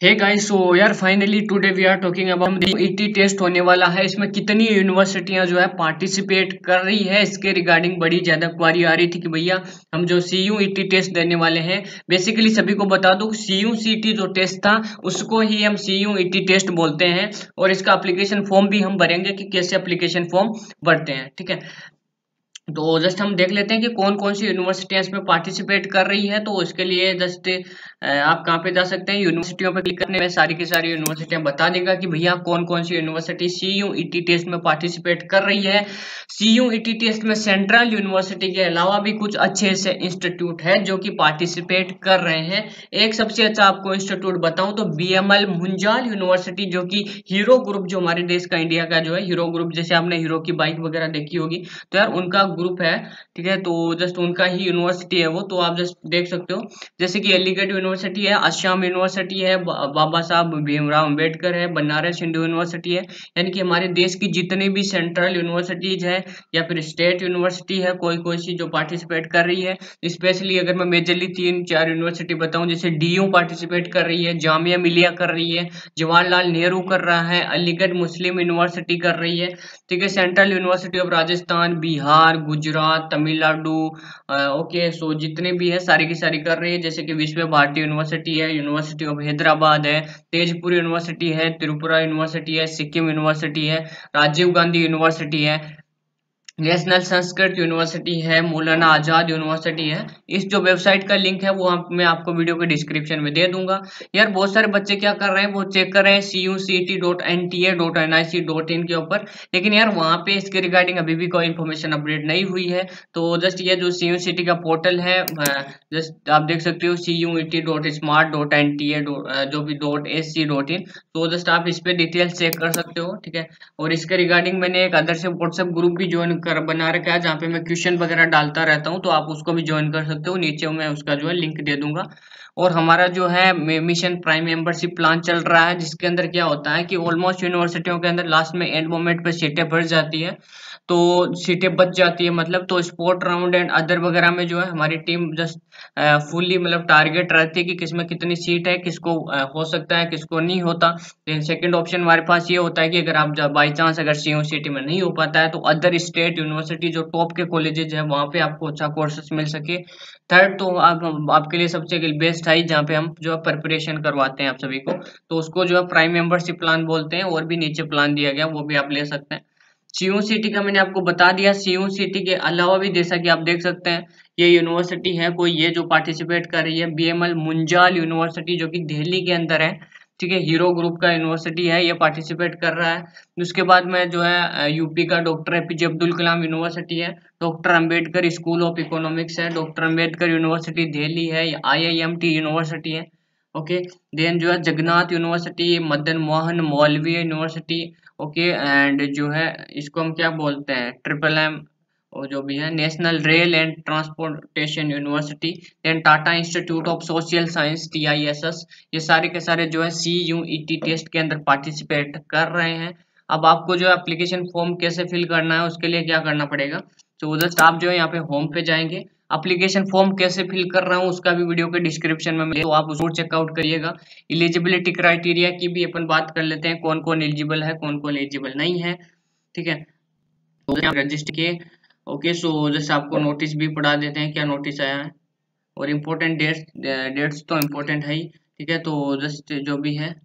हे guys, so यार finally today we are talking about ET test होने वाला है। इसमें कितनी यूनिवर्सिटियां जो है पार्टिसिपेट कर रही है, इसके रिगार्डिंग बड़ी ज्यादा क्वारी आ रही थी कि भैया हम जो सीयू ईटी टेस्ट देने वाले हैं। बेसिकली सभी को बता दो, सीयू सीटी जो टेस्ट था उसको ही हम सीयू ईटी टेस्ट बोलते हैं। और इसका एप्लीकेशन फॉर्म भी हम भरेंगे कि कैसे एप्लीकेशन फॉर्म भरते हैं, ठीक है। तो जस्ट हम देख लेते हैं कि कौन कौन सी यूनिवर्सिटियां इसमें पार्टिसिपेट कर रही है। तो इसके लिए जस्ट आप कहाँ पे जा सकते हैं, यूनिवर्सिटियों पे क्लिक करने में सारी की सारी यूनिवर्सिटियां बता देगा कि भैया कौन कौन सी यूनिवर्सिटी सीयू ईटी टेस्ट में पार्टिसिपेट कर रही है। सीयू ईटी टेस्ट में सेंट्रल यूनिवर्सिटी के अलावा भी कुछ अच्छे से इंस्टीट्यूट है जो कि पार्टिसिपेट कर रहे हैं। एक सबसे अच्छा आपको इंस्टीट्यूट बताऊं तो बीएमएल मुंजाल यूनिवर्सिटी, जो कि हीरो ग्रुप, जो हमारे देश का इंडिया का जो है हीरो ग्रुप, जैसे आपने हीरो की बाइक वगैरह देखी होगी तो यार उनका ग्रुप है, ठीक है। तो जस्ट उनका ही यूनिवर्सिटी है वो, तो आप जस्ट देख सकते हो। जैसे कि अलीगढ़ यूनिवर्सिटी है, असम यूनिवर्सिटी है, बाबा साहब भीमराव अंबेडकर है, बनारस हिंदू यूनिवर्सिटी है। यानी कि हमारे देश की जितनी भी सेंट्रल यूनिवर्सिटीज है या फिर स्टेट यूनिवर्सिटी है, कोई कोई सी जो पार्टिसिपेट कर रही है। स्पेशली अगर मैं मेजरली 3-4 यूनिवर्सिटी बताऊं, जैसे डीयू पार्टिसिपेट कर रही है, जामिया मिलिया कर रही है, जवाहरलाल नेहरू कर रहा है, अलीगढ़ मुस्लिम यूनिवर्सिटी कर रही है, ठीक है। Central university of Rajasthan, Bihar, Gujarat, Tamil Nadu, okay. So जितने भी है सारी की सारी कर रही है। जैसे कि विश्व भारती यूनिवर्सिटी है, यूनिवर्सिटी ऑफ हैदराबाद है, तेजपुर यूनिवर्सिटी है, त्रिपुरा यूनिवर्सिटी है, सिक्किम यूनिवर्सिटी है, राजीव गांधी यूनिवर्सिटी है, नेशनल संस्कृत यूनिवर्सिटी है, मौलाना आजाद यूनिवर्सिटी है। इस जो वेबसाइट का लिंक है वो मैं आपको वीडियो के डिस्क्रिप्शन में दे दूंगा। यार बहुत सारे बच्चे क्या कर रहे हैं, वो चेक कर रहे हैं cuct.nta.nic.in के ऊपर, लेकिन यार वहां पे इसके रिगार्डिंग अभी भी कोई इन्फॉर्मेशन अपडेट नहीं हुई है। तो जस्ट ये जो CUCT का पोर्टल है, जस्ट आप देख सकते हो cuet.smart.nta जो भी .ac.in, तो जस्ट आप इस पे डिटेल्स चेक कर सकते हो, ठीक है। और इसके रिगार्डिंग मैंने एक अदर से व्हाट्सएप ग्रुप भी ज्वाइन कर बना रखा है, जहाँ पे मैं क्वेश्चन वगैरह डालता रहता हूँ, तो आप उसको भी ज्वाइन कर सकते हो। नीचे मैं उसका जो है लिंक दे दूंगा। और हमारा जो है मिशन प्राइम मेंबरशिप प्लान चल रहा है, जिसके अंदर क्या होता है कि ऑलमोस्ट यूनिवर्सिटियों के अंदर लास्ट में एंड मोमेंट पे सीटें भर जाती है, तो सीटें बच जाती है मतलब। तो स्पोर्ट राउंड एंड अदर वगैरह में जो है हमारी टीम जस्ट फुल्ली मतलब टारगेट रहती है कि किसमें कितनी सीट है, किसको हो सकता है, किसको नहीं होता। देन सेकंड ऑप्शन हमारे पास ये होता है कि अगर आप बाई चांस अगर CUCT में नहीं हो पाता है तो अदर स्टेट यूनिवर्सिटी जो टॉप के कॉलेजेस है वहां पे आपको अच्छा कोर्सेस मिल सके। थर्ड तो आपके लिए सबसे बेस्ट है जहाँ पे हम जो है प्रिपरेशन करवाते हैं आप सभी को, तो उसको जो है प्राइम मेंबरशिप प्लान बोलते हैं। और भी नीचे प्लान दिया गया, वो भी आप ले सकते हैं। CUCT का मैंने आपको बता दिया। CUCT के अलावा भी जैसा कि आप देख सकते हैं, ये यूनिवर्सिटी है कोई, ये जो पार्टिसिपेट कर रही है बीएमएल मुंजाल यूनिवर्सिटी, जो कि दिल्ली के अंदर है, ठीक है। हीरो ग्रुप का यूनिवर्सिटी है, ये पार्टिसिपेट कर रहा है। उसके बाद में जो है यूपी का doctor APJ Abdul Kalam university है, doctor Ambedkar school of economics है, डॉक्टर अंबेडकर यूनिवर्सिटी दिल्ली है, IIMT यूनिवर्सिटी है, ओके। देन जो है जगन्नाथ यूनिवर्सिटी, मदन मोहन मौलवी यूनिवर्सिटी, ओके। एंड जो है इसको हम क्या बोलते हैं, MMM, और जो भी है national rail and transportation university. Then Tata institute of social science, TISS। ये सारे के सारे जो है CUET टेस्ट के अंदर पार्टिसिपेट कर रहे हैं। अब आपको जो एप्लीकेशन फॉर्म कैसे फिल करना है, उसके लिए क्या करना पड़ेगा, तो जस्ट आप जो है यहाँ पे होम पे जाएंगे। एप्लीकेशन फॉर्म कैसे फिल कर रहा हूँ उसका भी वीडियो के डिस्क्रिप्शन में, तो आप उसको चेकआउट करिएगा। एलिजिबिलिटी क्राइटेरिया की भी अपन बात कर लेते हैं, कौन कौन एलिजिबल है, कौन कौन एलिजिबल नहीं है, ठीक है। तो रजिस्टर किए, ओके। सो जैसे आपको नोटिस भी पढ़ा देते हैं, क्या नोटिस आया है। और इम्पोर्टेंट डेट्स तो इम्पोर्टेंट है ही, ठीक है। तो जस्ट जो भी है,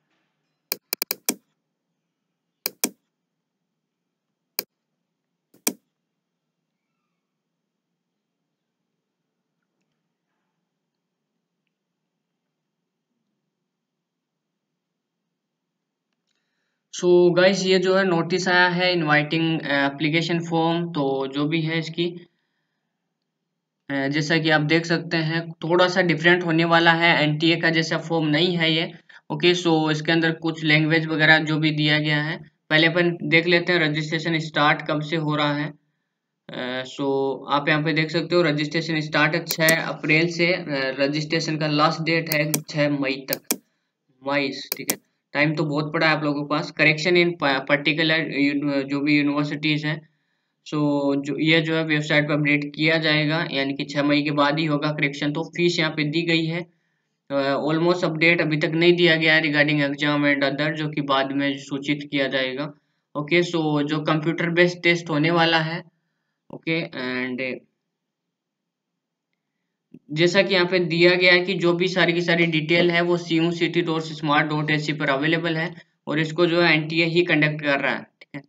सो गाइस ये जो है नोटिस आया है इनवाइटिंग एप्लीकेशन फॉर्म, तो जो भी है इसकी जैसा कि आप देख सकते हैं थोड़ा सा डिफरेंट होने वाला है, NTA का जैसा फॉर्म नहीं है ये, ओके। सो इसके अंदर कुछ लैंग्वेज वगैरह जो भी दिया गया है, पहले अपन देख लेते हैं रजिस्ट्रेशन स्टार्ट कब से हो रहा है। सो आप यहाँ पे देख सकते हो रजिस्ट्रेशन स्टार्ट है 6 अप्रैल से, रजिस्ट्रेशन का लास्ट डेट है 6 मई तक, 22, ठीक है। टाइम तो बहुत पड़ा है आप लोगों के पास। करेक्शन इन पर्टिकुलर जो भी यूनिवर्सिटीज हैं, सो जो ये जो है वेबसाइट पर अपडेट किया जाएगा, यानी कि 6 मई के बाद ही होगा करेक्शन। तो फीस यहाँ पे दी गई है, ऑलमोस्ट अपडेट अभी तक नहीं दिया गया है रिगार्डिंग एग्जाम एंड अदर, जो कि बाद में सूचित किया जाएगा। ओके, सो जो कंप्यूटर बेस्ड टेस्ट होने वाला है, ओके, एंड जैसा कि यहाँ पे दिया गया है कि जो भी सारी की सारी डिटेल है वो cuct.smart.ac पर अवेलेबल है, और इसको जो है एनटीए ही कंडक्ट कर रहा है, ठीक है।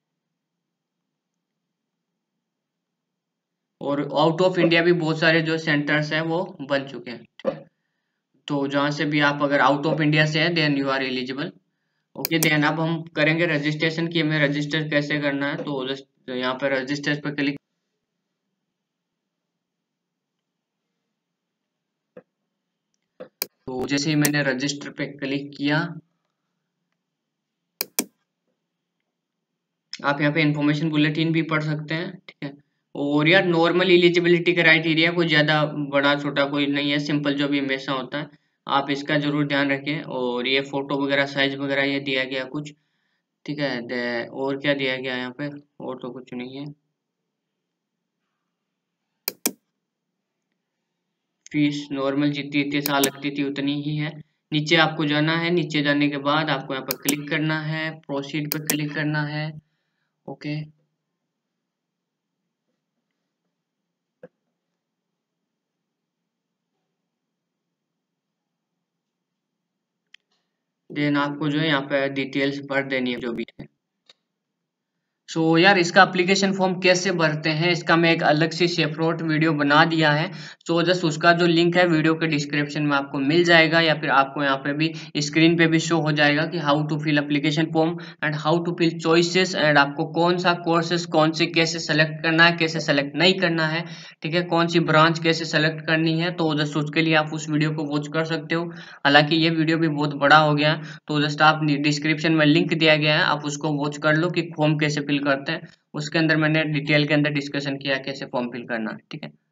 और आउट ऑफ इंडिया भी बहुत सारे जो सेंटर्स हैं वो बन चुके हैं, ठीक है। तो जहां से भी आप अगर आउट ऑफ इंडिया से है then you are eligible. Okay, then अब हम करेंगे रजिस्ट्रेशन की हमें रजिस्टर कैसे करना है। तो जस्ट यहाँ पे रजिस्टर पे क्लिक, तो जैसे ही मैंने रजिस्टर पे क्लिक किया, आप यहाँ पे इंफॉर्मेशन बुलेटिन भी पढ़ सकते हैं, ठीक है। और यार नॉर्मल एलिजिबिलिटी क्राइटेरिया कोई ज्यादा बड़ा छोटा कोई नहीं है, सिंपल जो भी हमेशा होता है, आप इसका जरूर ध्यान रखें। और ये फोटो वगैरह साइज वगैरह ये दिया गया कुछ, ठीक है। और क्या दिया गया है यहाँ पे, और तो कुछ नहीं है। फीस नॉर्मल जितनी इतने साल लगती थी उतनी ही है। नीचे आपको जाना है, नीचे जाने के बाद आपको यहाँ पर क्लिक करना है, प्रोसीड पर क्लिक करना है। ओके, देन आपको जो है यहाँ पे डिटेल्स भर देनी है जो भी है। सो यार इसका एप्लीकेशन फॉर्म कैसे भरते हैं इसका मैं एक अलग से सेपरेट वीडियो बना दिया है। सो जस्ट उसका जो लिंक है वीडियो के डिस्क्रिप्शन में आपको मिल जाएगा, या फिर आपको यहाँ पे भी स्क्रीन पे भी शो हो जाएगा कि how to fill application form and how to fill choices, and आपको कौन सा कोर्सेस कौन से कैसे सेलेक्ट करना है, कैसे सेलेक्ट नहीं करना है, ठीक है, कौन सी ब्रांच कैसे सेलेक्ट करनी है। तो जस्ट उसके लिए आप उस वीडियो को वॉच कर सकते हो। हालांकि ये वीडियो भी बहुत बड़ा हो गया, तो जस्ट आप डिस्क्रिप्शन में लिंक दिया गया है, आप उसको वॉच कर लो कि फॉर्म कैसे फिल करते हैं। उसके अंदर मैंने डिटेल के अंदर डिस्कशन किया कैसे फॉर्म फिल करना है, ठीक है।